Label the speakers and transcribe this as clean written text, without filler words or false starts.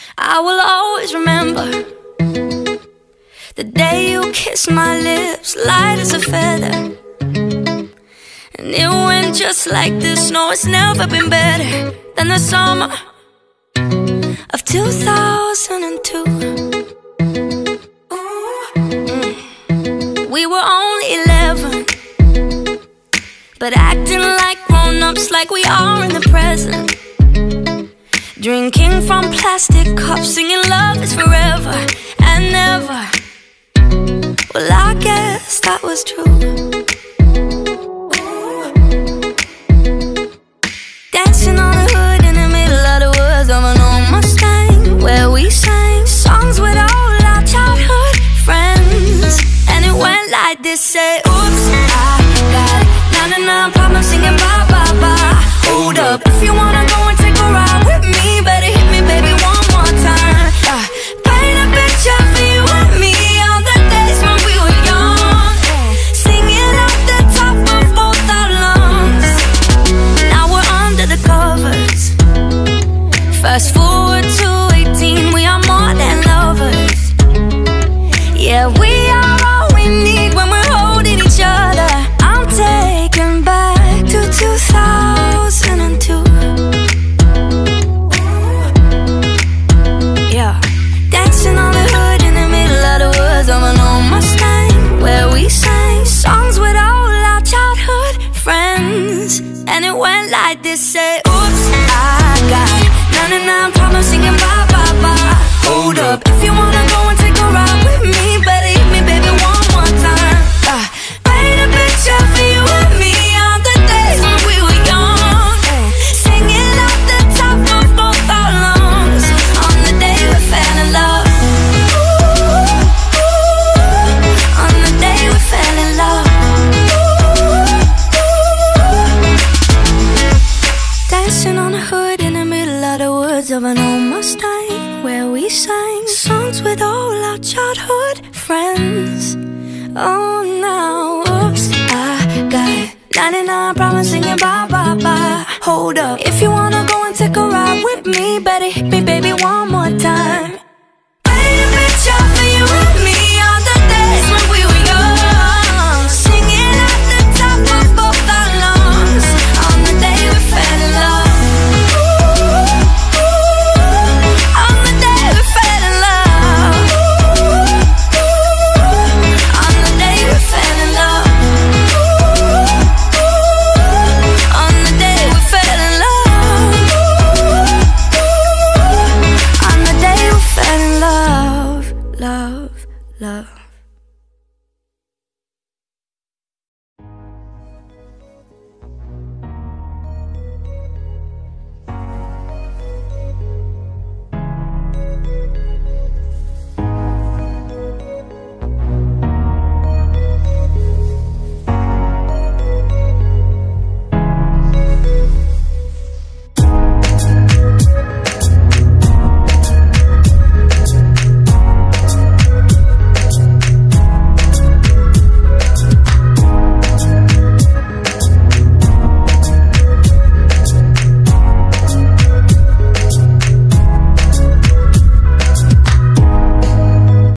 Speaker 1: I will always remember the day you kissed my lips, light as a feather. And it went just like this. No, it's never been better than the summer of 2002. We were only 11, but acting like grown-ups, like we are in the present. Drinking from plastic cups, singing love is forever and never. Well, I guess that was true. Dancing on the hood in the middle of the woods of an old Mustang, where we sang songs with all our childhood friends. And it went like this, say, oops, I got 99 problems singing bye, bye, bye. Hold up, if you wanna go and take a ride with me, better hit me, baby, one more time. Paint a picture for you and me on the days when we were young, singing off the top of both our lungs. Now we're under the covers. Fast forward to 18, we are more than lovers. Yeah, we are all we need when we're holding each other. I'm taken back to 2002. Yeah, dancing on the hood in the middle of the woods of an old Mustang, where we sang songs with all our childhood friends. And it went like this, say, oops, I got 99 problems singing bye, bye, bye. Hold up, if you wanna go and take a ride with me, better hit me, baby, one more time. Paint a picture for you and me on the days when we were young, singing off the top of both our lungs on the day we fell in love. On the day we fell in love. Dancing on the hood in the middle of the woods of an old Mustang, where we sang songs with all our childhood friends. Oh, now, oops, I got 99 problems singing bye, bye, bye. Hold up, if you wanna go and take a ride with me, better hit me, baby,